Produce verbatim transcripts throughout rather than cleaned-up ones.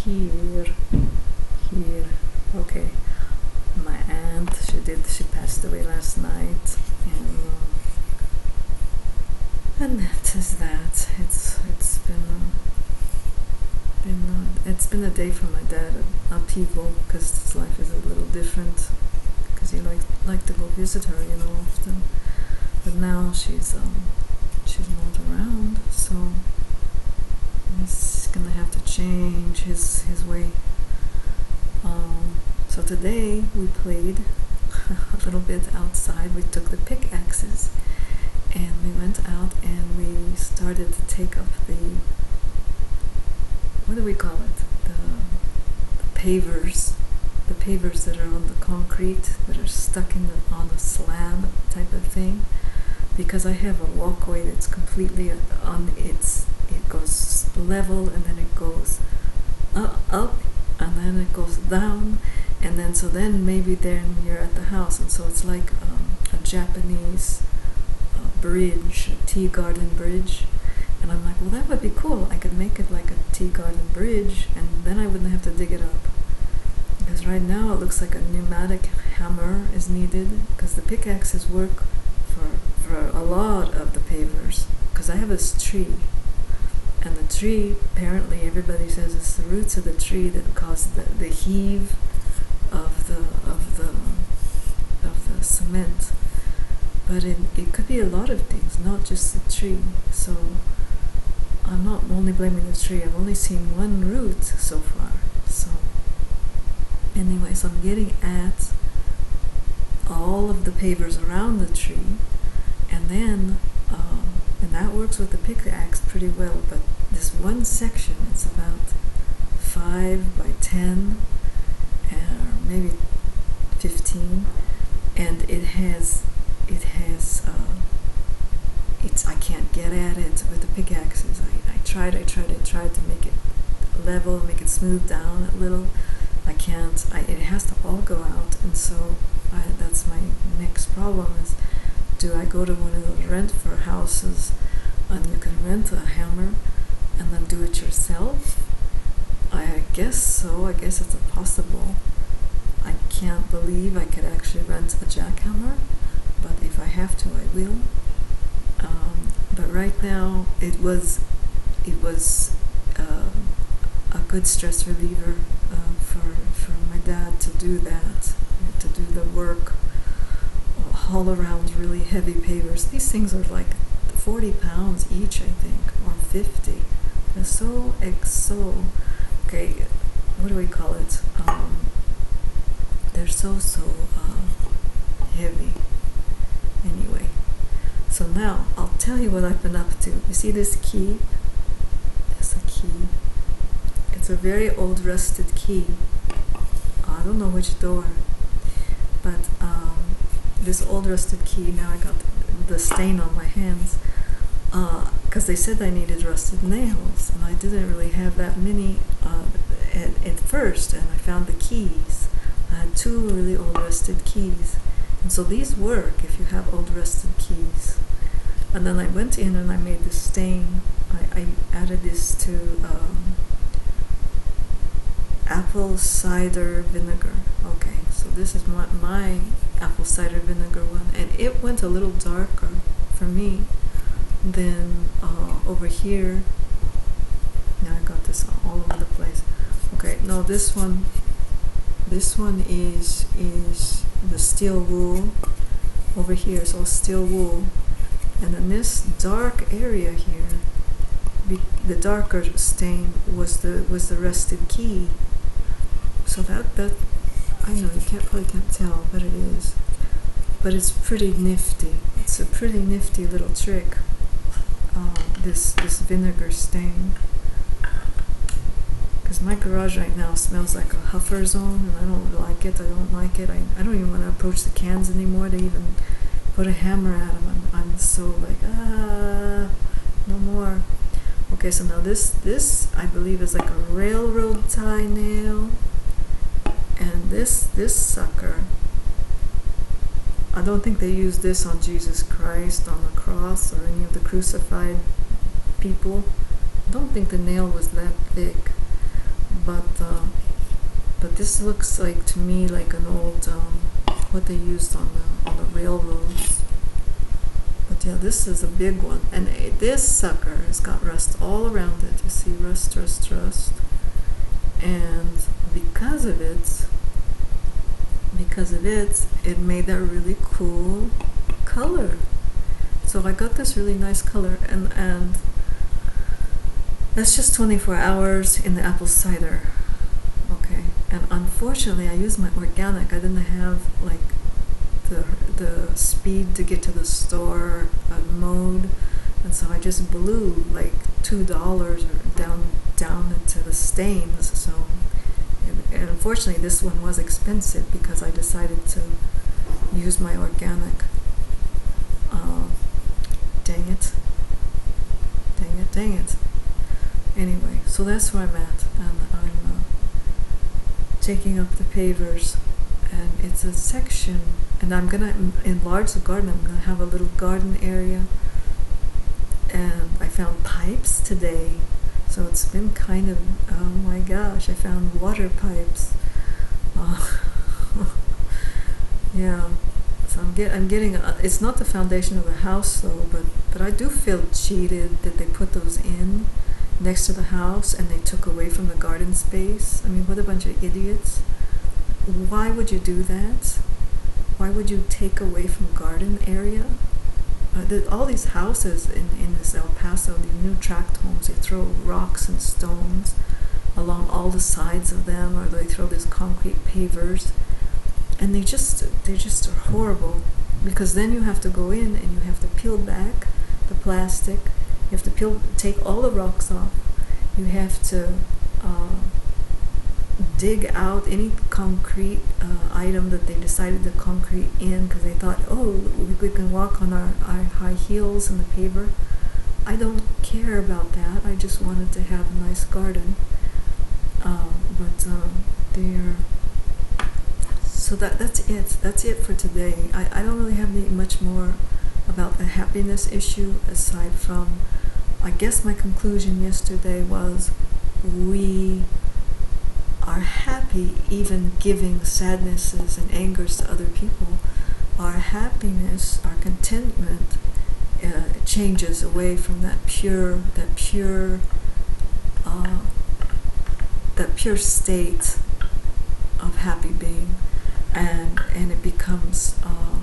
here, here. Okay. My aunt, she did. She passed away last night, and uh, and that is that. It's it's been uh, been uh, it's been a day for my dad, an upheaval, because his life is a little different. Because he liked liked to go visit her, you know, often. But now she's um she's not around, so he's gonna have to change his his way. Um, so today we played a little bit outside. We took the pickaxes and we went out and we started to take up the, what do we call it? The, the pavers, the pavers that are on the concrete, that are stuck in the, on the slab type of thing. Because I have a walkway that's completely on its, it goes level and then it goes uh, up and then it goes down, and then so then maybe then you're at the house, and so it's like um, a Japanese uh, bridge, a tea garden bridge. And I'm like, well, that would be cool. I could make it like a tea garden bridge, and then I wouldn't have to dig it up. Because right now it looks like a pneumatic hammer is needed, because the pickaxes work for for a lot of the pavers. Because I have this tree. And the tree, apparently everybody says it's the roots of the tree that cause the, the heave of the of the of the cement. But it, it could be a lot of things, not just the tree. So I'm not only blaming the tree, I've only seen one root so far. So anyway, so I'm getting at all of the pavers around the tree, and then um, and that works with the pickaxe pretty well, but this one section, it's about five by ten, or maybe fifteen, and it has, it has, uh, it's, I can't get at it with the pickaxes. I, I tried, I tried, I tried to make it level, make it smooth down a little. I can't, I, it has to all go out, and so I, that's my next problem is, do I go to one of those rent for houses and you can rent a hammer and then do it yourself? I guess so. I guess it's a possible. I can't believe I could actually rent a jackhammer, but if I have to, I will. Um, but right now, it was it was uh, a good stress reliever uh, for for my dad to do that, to do the work. All around really heavy pavers. These things are like forty pounds each, I think, or fifty. They're so, ex so, okay, what do we call it? Um, they're so, so uh, heavy. Anyway, so now I'll tell you what I've been up to. You see this key? There's a key. It's a very old rusted key. I don't know which door, but um, this old rusted key, now I got the stain on my hands, because uh, they said I needed rusted nails, and I didn't really have that many uh, at, at first, and I found the keys. I had two really old rusted keys, and so these work if you have old rusted keys. And then I went in and I made the stain. I, I added this to um, apple cider vinegar. Okay, so this is my, my apple cider vinegar one, and it went a little darker for me than uh, over here. Now I got this all over the place. Okay, no, this one, this one is is the steel wool. Over here is all steel wool, and then this dark area here, be, the darker stain was the was the rusted key. So that that. I know you can't probably can't tell, but it is. But it's pretty nifty. It's a pretty nifty little trick. Uh, this this vinegar stain. Because my garage right now smells like a huffer zone, and I don't like it. I don't like it. I, I don't even want to approach the cans anymore to even put a hammer at them. I'm, I'm so like, ah, no more. Okay, so now this, this I believe is like a railroad tie nail. And this, this sucker, I don't think they used this on Jesus Christ on the cross or any of the crucified people. I don't think the nail was that thick. but uh, but this looks like to me like an old um, what they used on the on the railroads. But yeah, this is a big one, and uh, this sucker has got rust all around it. You see, rust, rust, rust, and because of it, because of it, it made that really cool color. So I got this really nice color, and and that's just twenty-four hours in the apple cider. Okay, and unfortunately, I used my organic. I didn't have like the the speed to get to the store uh, mode, and so I just blew like two dollars or down down into the stains. So, and, and unfortunately, this one was expensive because I decided to use my organic. Uh, dang it, dang it, dang it. Anyway, so that's where I'm at, and I'm uh, taking up the pavers, and it's a section, and I'm gonna enlarge the garden. I'm gonna have a little garden area, and I found pipes today, so it's been kind of, oh my gosh, I found water pipes. Uh, yeah, so I'm get I'm getting a, it's not the foundation of the house though, but but I do feel cheated that they put those in next to the house and they took away from the garden space. I mean, what a bunch of idiots. Why would you do that? Why would you take away from garden area? Uh, the, all these houses in, in this El Paso, the new tract homes, they throw rocks and stones along all the sides of them, or they throw these concrete pavers, and they just they just are horrible, because then you have to go in and you have to peel back the plastic. You have to peel, take all the rocks off. You have to uh, dig out any concrete uh, item that they decided to concrete in, because they thought, oh, we can walk on our, our high heels in the paver. I don't care about that. I just wanted to have a nice garden. Um, but um, they're so that that's it. That's it for today. I, I don't really have any, much more about the happiness issue aside from, I guess my conclusion yesterday was we are happy even giving sadnesses and angers to other people. Our happiness, our contentment uh, changes away from that pure, that pure, uh, that pure state of happy being, and and it becomes uh,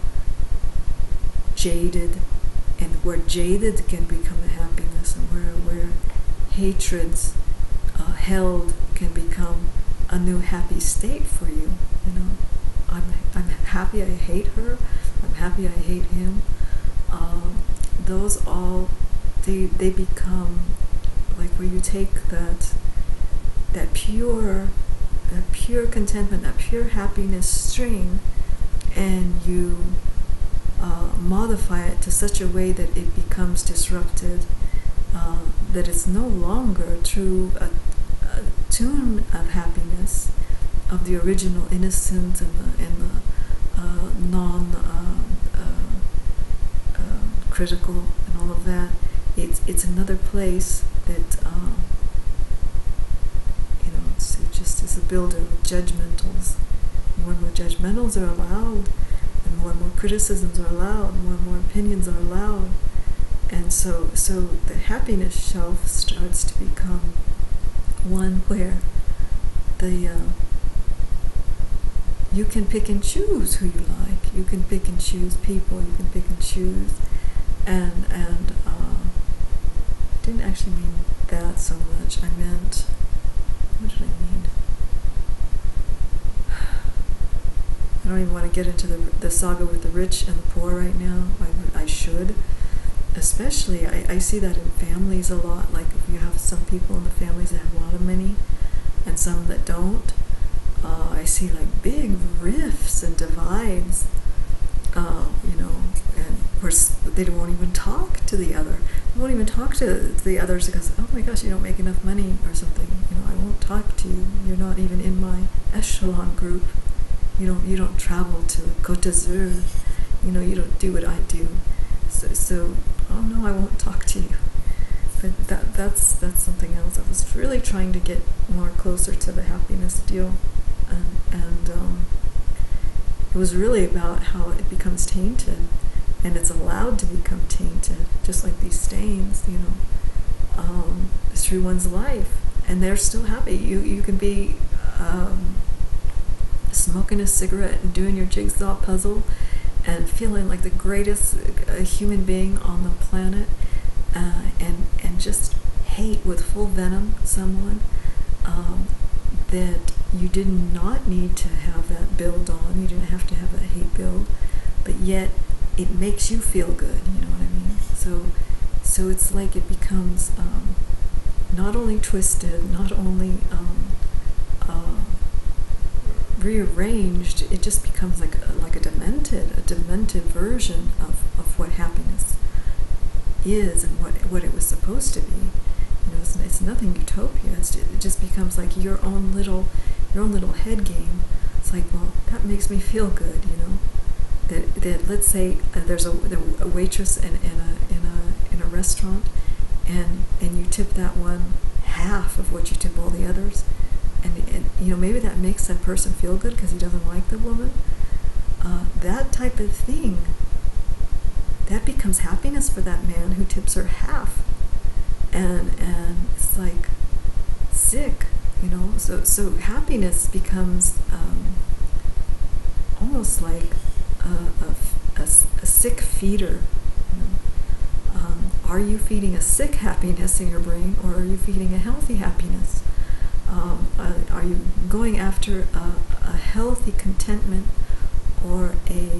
jaded, and where jaded can become a happiness, and where where hatreds uh, held can become a new happy state for you. You know, I'm I'm happy I hate her. I'm happy I hate him. Um, those all they they become like where you take that that pure that pure contentment, that pure happiness string, and you uh, modify it to such a way that it becomes disrupted, uh, that it's no longer true a, a tune of happiness, of the original innocent and the, and the uh, non uh, uh, uh, critical and all of that. It's it's another place that uh, you know it's, it just is a builder of judgmentals. More and more judgmentals are allowed, and more and more criticisms are allowed, more and more opinions are allowed, and so so the happiness shelf starts to become one where the uh, you can pick and choose who you like. You can pick and choose people. You can pick and choose, and and uh, didn't actually mean that so much. I meant, what did I mean? I don't even want to get into the the saga with the rich and the poor right now. I I should, especially I I see that in families a lot. Like if you have some people in the families that have a lot of money, and some that don't. Uh, I see like big rifts and divides, uh, you know, and where they won't even talk to the other. They won't even talk to the others because, oh my gosh, you don't make enough money or something. You know, I won't talk to you. You're not even in my echelon group. You don't. You don't travel to Côte d'Azur. You know, you don't do what I do. So, so, oh no, I won't talk to you. But that that's that's something else. That was really trying to get more closer to the happiness deal, and, and um, it was really about how it becomes tainted, and it's allowed to become tainted, just like these stains, you know, um, through one's life, and they're still happy. You you can be um, smoking a cigarette and doing your jigsaw puzzle, and feeling like the greatest uh, human being on the planet, uh, and and just hate with full venom someone um, that you did not need to have that build on. You didn't have to have that hate build, but yet it makes you feel good. You know what I mean? So, so it's like it becomes um, not only twisted, not only um, uh, rearranged. It just becomes like a, like a demented, a demented version of, of what happiness is and what what it was supposed to be. You know, it's, it's nothing utopia. It's, it just becomes like your own little, your own little head game. It's like, well, that makes me feel good. You know, that that let's say uh, there's a, a waitress in, in a in a in a restaurant, and and you tip that one half of what you tip all the others, and and you know maybe that makes that person feel good because he doesn't like the woman. Uh, that type of thing. That becomes happiness for that man who tips her half. And and it's like sick, you know. So so happiness becomes um, almost like a, a, a, a sick feeder. You know? Um, are you feeding a sick happiness in your brain, or are you feeding a healthy happiness? Um, uh, are you going after a, a healthy contentment, or a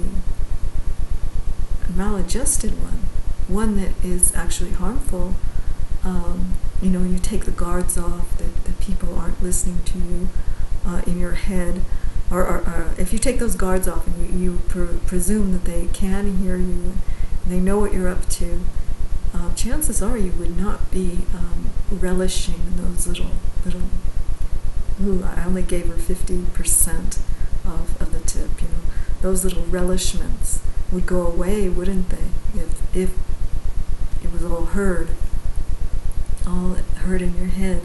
maladjusted one, one that is actually harmful? Um, you know, you take the guards off, that, that people aren't listening to you uh, in your head, or, or, or if you take those guards off and you, you pre- presume that they can hear you and they know what you're up to, uh, chances are you would not be um, relishing in those little, little, ooh, I only gave her fifty percent of, of the tip, you know, those little relishments would go away, wouldn't they, if, if it was all heard. All heard in your head.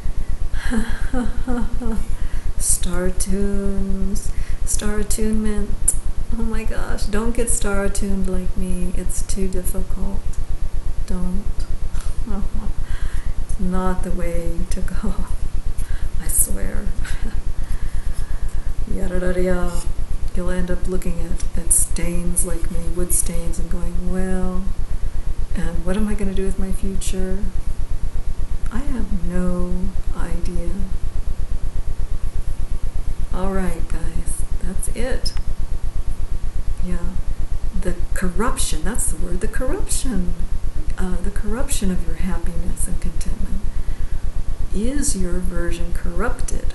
Star tunes, star attunement. Oh my gosh, don't get star attuned like me. It's too difficult. Don't. It's not the way to go. I swear. Yada yada yada. You'll end up looking at, at stains like me, wood stains, and going, well, and what am I going to do with my future? I have no idea. Alright, guys, that's it. Yeah. The corruption, that's the word, the corruption. Uh, the corruption of your happiness and contentment. Is your version corrupted?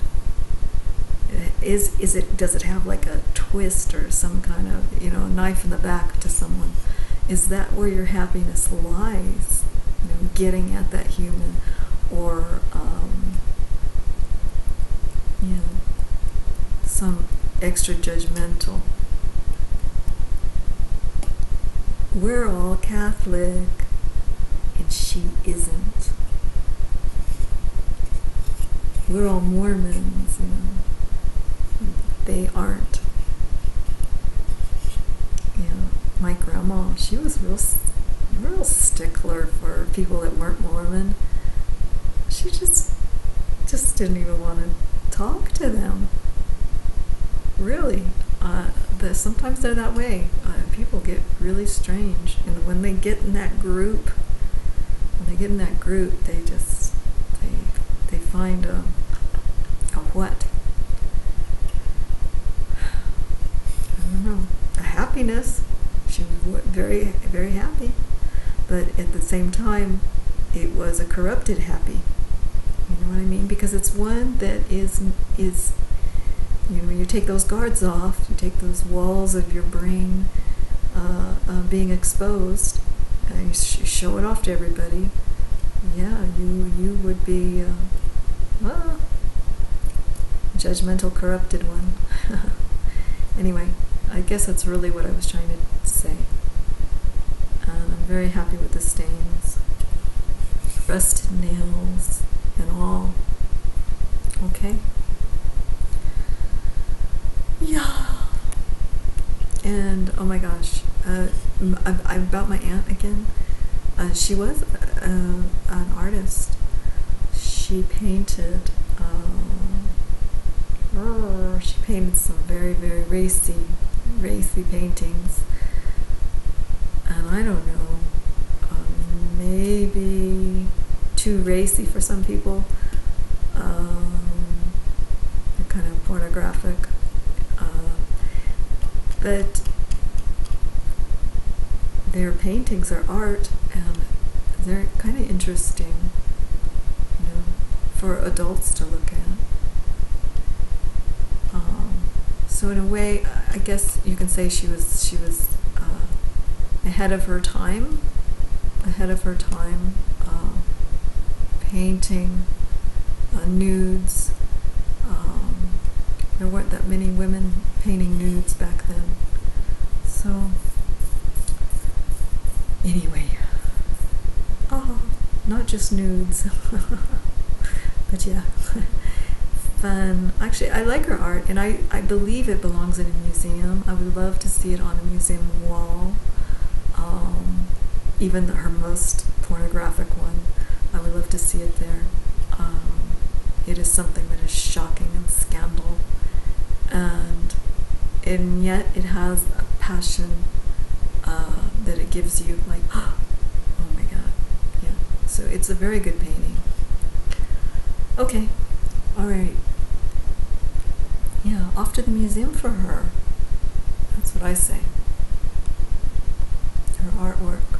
Is is it? Does it have like a twist or some kind of, you know, knife in the back to someone? Is that where your happiness lies? You know, getting at that human, or um, you know, some extra judgmental. We're all Catholic, and she isn't. We're all Mormons, you know. They aren't. Yeah, my grandma, she was real, real stickler for people that weren't Mormon. She just, just didn't even want to talk to them. Really, uh, the, sometimes they're that way. Uh, people get really strange, and when they get in that group, when they get in that group, they just, they, they find a, a what? I don't know, a happiness. She was very, very happy, but at the same time, it was a corrupted happy. You know what I mean? Because it's one that is is, you know, when you take those guards off, you take those walls of your brain uh, uh, being exposed, uh, you sh- show it off to everybody. Yeah, you you would be, uh, well, judgmental, corrupted one. Anyway. I guess that's really what I was trying to say. And I'm very happy with the stains. Rusted nails. and all. Okay? Yeah. And oh my gosh, uh, I, I, about my aunt again. Uh, she was uh, an artist. She painted. Uh, oh, she painted some very, very racy, racy paintings. And I don't know, um, maybe too racy for some people. Um, they're kind of pornographic. Uh, but their paintings are art, and they're kind of interesting, you know, for adults to look at. Um, so in a way, I guess you can say she was she was uh, ahead of her time, ahead of her time, uh, painting uh, nudes. Um, there weren't that many women painting nudes back then. So anyway, oh, not just nudes, but yeah, fun. Actually, I like her art, and I, I believe it belongs in a museum. I would love to see it on a museum wall. Um, even the, her most pornographic one, I would love to see it there. Um, it is something that is shocking and scandal, and and yet it has a passion uh, that it gives you, like, oh my god, yeah. So it's a very good painting. Okay, all right. Yeah, off to the museum for her. That's what I say. Her artwork.